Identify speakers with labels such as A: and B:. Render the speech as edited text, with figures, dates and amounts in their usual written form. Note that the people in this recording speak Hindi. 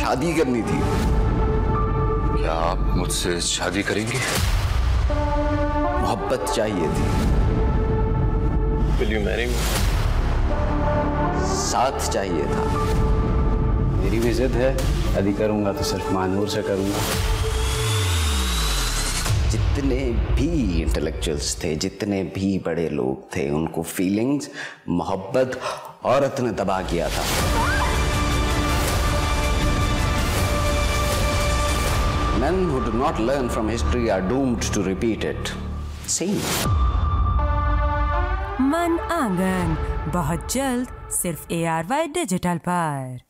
A: शादी करनी थी।
B: क्या आप मुझसे शादी करेंगे?
A: मोहब्बत चाहिए थी।
B: Will you marry me?
A: साथ चाहिए था।
C: मेरी भी जिद है, शादी करूंगा तो सिर्फ मानूर से करूंगा।
A: जितने भी इंटेलेक्चुअल्स थे, जितने भी बड़े लोग थे, उनको फीलिंग्स, मोहब्बत औरत ने तबाह किया था। Men who do not learn from history are doomed to repeat it. See?
D: मन आंगन बहुत जल्द सिर्फ ARY डिजिटल पर।